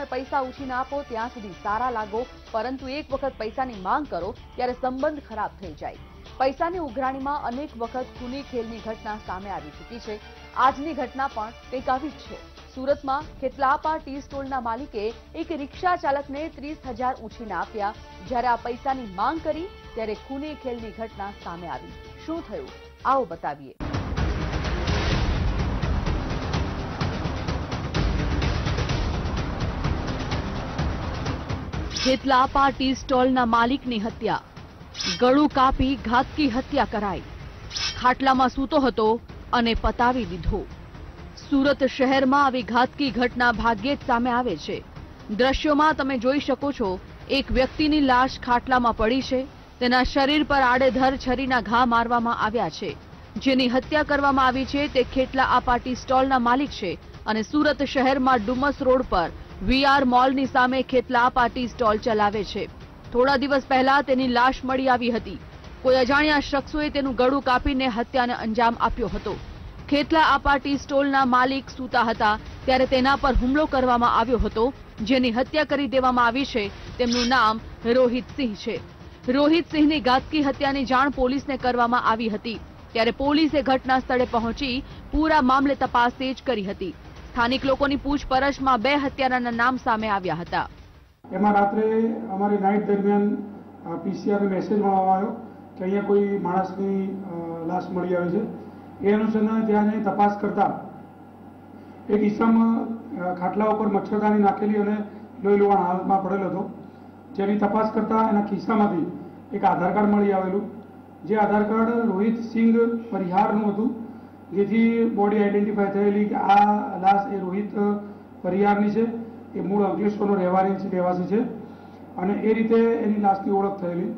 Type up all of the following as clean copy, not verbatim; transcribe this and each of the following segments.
પૈસા ઉછીને આપો ત્યાં સુધી સારા લાગો, પરંતુ એક વખત પૈસાની માંગ કરો ત્યારે સંબંધ ખરાબ થઈ જાય। પૈસાની ઉઘરાણીમાં અનેક વખત ખૂની ખેલની ઘટના સામે આવી ચૂકી છે। આજની ઘટના પણ કંઈક આવી જ છે। સુરતમાં ખેતલાપા ટી સ્ટોલના માલિકે એક રિક્ષા ચાલકને 30,000 ઉછીને આપ્યા। જ્યારે આ પૈસાની માંગ કરી ત્યારે ખૂની ખેલની ઘટના સામે આવી। શું થયું આવો બતાવીએ। ખેતલાપા ટી સ્ટોલના માલિકની હત્યા, ગળું કાપી ઘાતકી હત્યા કરાઈ। ખાટલામાં સૂતો હતો અને પતાવી દીધો। સુરત શહેરમાં આવી ઘાતકી ઘટના ભાગ્યે જ સામે આવે છે। દ્રશ્યોમાં તમે જોઈ શકો છો, એક વ્યક્તિની લાશ ખાટલામાં પડી છે। તેના શરીર પર આડેધડ છરીના ઘા મારવામાં આવ્યા છે। જેની હત્યા કરવામાં આવી છે તે ખેતલાપા ટી સ્ટોલના માલિક છે અને સુરત શહેરમાં ડુમસ રોડ પર વીઆર મોલની સામે ખેતલાપા ટી સ્ટોલ ચલાવે છે। થોડા દિવસ પહેલા તેની લાશ મળી આવી હતી। કોઈ અજાણ્યા શખ્સોએ તેનું ગળું કાપીને હત્યાને અંજામ આપ્યો હતો। ખેતલાપા ટી સ્ટોલના માલિક સૂતા હતા ત્યારે તેના પર હુમલો કરવામાં આવ્યો હતો, જેની હત્યા કરી દેવામાં આવી છે। તેમનું નામ રોહિત સિંહ છે। રોહિત સિંહની ઘાતકી હત્યાની જાણ પોલીસને કરવામાં આવી હતી ત્યારે પોલીસે ઘટના સ્થળે પહોંચી પૂરા મામલે તપાસ તેજ કરી હતી। સ્થાનિક લોકોની પૂછપરછમાં 2 હત્યારાના નામ સામે આવ્યા હતા। એમાં રાત્રે અમારી નાઇટ દરમિયાન પીસીઆર મેસેજ આવ્યો કે અહીંયા કોઈ માણસની લાશ મળી આવી છે। એ અનુસંધાને ત્યાં જઈને તપાસ કરતા એક ઈસમ ખાટલા ઉપર મચ્છરદાની નાખેલી અને લોહી લુહાણ હાલતમાં પડેલો હતો। જેની તપાસ કરતા એના ખિસ્સામાંથી એક આધાર કાર્ડ મળી આવેલું, જે આધાર કાર્ડ રોહિત સિંહ પરિહારનું હતું, જેથી બોડી આઈડેન્ટિફાય થયેલી કે આ લાશ એ રોહિત પરિહારની છે। એ મૂળ અંકલેશ્વરનો રહેવાસી છે અને એ રીતે એની લાશની ઓળખ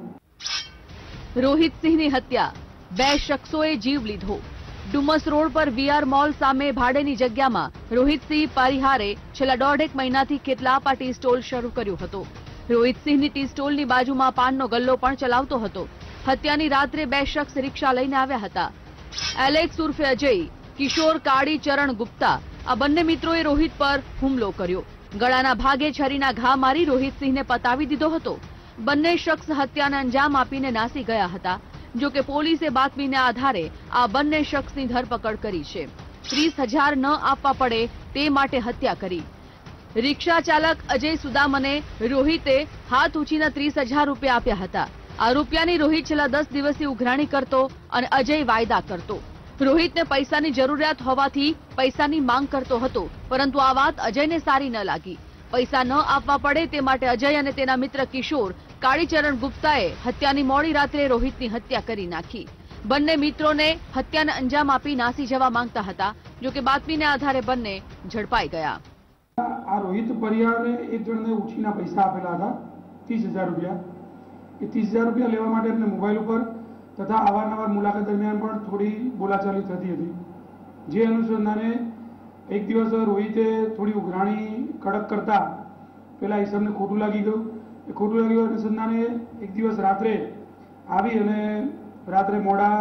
થયેલી। રોહિત સિંહની હત્યા, 2 શખ્સોએ જીવ લીધો। ડુમસ રોડ પર વીઆર મોલ સામે ભાડેની જગ્યામાં રોહિત સિંહ પરિહારે છેલ્લા 1.5 મહિનાથી ખેતલાપા ટી સ્ટોલ શરૂ કર્યો હતો। રોહિત સિંહની ટી સ્ટોલની બાજુમાં પાનનો ગલ્લો પણ ચલાવતો હતો। હત્યાની રાત્રે 2 શખ્સ રિક્ષા લઈને આવ્યા હતા। એલેક્સ ઉર્ફે અજય, કિશોર કાળીચરણ ગુપ્તા, આ બંને મિત્રોએ રોહિત પર હુમલો કર્યો। ગળાના ભાગે છરીના ઘા મારી રોહિત સિંહને પતાવી દીધો હતો। બંને શખ્સ હત્યાને અંજામ આપીને નાસી ગયા હતા। જો કે પોલીસે બાતમીને આધારે આ બંને શખ્સની ધરપકડ કરી છે। 30,000 ન આપવા પડે તે માટે હત્યા કરી। રિક્ષા ચાલક અજય સુદામને રોહિતે હાથ ઉછીના 30,000 રૂપિયા આપ્યા હતા। આ રૂપિયાની રોહિત છેલ્લા 10 દિવસથી ઉઘરાણી કરતો અને અજય વાયદા કરતો। રોહિતને પૈસાની જરૂરિયાત હોવાથી પૈસાની માંગ કરતો હતો, પરંતુ આ વાત અજયને સારી ન લાગી। પૈસા ન આપવા પડે તે માટે અજય અને તેના મિત્ર કિશોર કાળીચરણ ગુપ્તાએ હત્યાની મોડી રાત્રે રોહિતની હત્યા કરી નાખી। બંને મિત્રોને હત્યાને અંજામ આપી નાસી જવા માંગતા હતા, જો કે બાતમીને આધારે બંને ઝડપાઈ ગયા। આ રોહિત પરિવારને એક જણને ઉછીના પૈસા આપેલા હતા 30,000 રૂપિયા। એ 30,000 રૂપિયા લેવા માટે એમને મોબાઈલ ઉપર તથા અવારનવાર મુલાકાત દરમિયાન પણ થોડી બોલાચાલી થતી હતી। જે અનુસંધાને એક દિવસ રોહિતે થોડી ઉઘરાણી કડક કરતા પેલા ઈસમને ખોટું લાગી ગયું। એ ખોટું લાગ્યું અનુસંધાને એક દિવસ રાત્રે આવી અને રાત્રે મોડા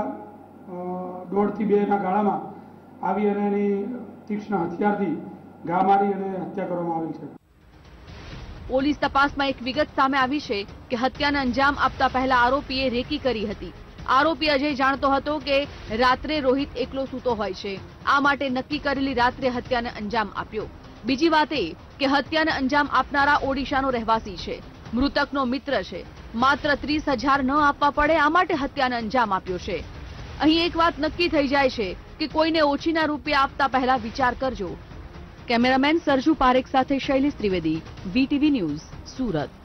1.5 થી 2 ના ગાળામાં આવી અને એની તીક્ષ્ણ હથિયારથી ઘા મારી અને હત્યા કરવામાં આવી છે। પોલીસ તપાસમાં એક વિગત સામે આવી છે કે હત્યાને અંજામ આપતા પહેલા આરોપીએ રેકી કરી હતી। આરોપી અજય જાણતો હતો કે રાત્રે રોહિત એકલો સૂતો હોય છે, આ માટે નક્કી કરેલી રાત્રે હત્યાને અંજામ આપ્યો। બીજી વાત એ કે હત્યાને અંજામ આપનારા ઓડિશાનો રહેવાસી છે, મૃતકનો મિત્ર છે। માત્ર 30,000 ન આપવા પડે આ માટે હત્યાને અંજામ આપ્યો છે। અહીં એક વાત નક્કી થઈ જાય છે કે કોઈને ઓછીના રૂપિયા આપતા પહેલા વિચાર કરજો। કેમેરામેન સરજુ પારેખ સાથે શૈલેષ ત્રિવેદી, વીટીવી ન્યૂઝ, સુરત।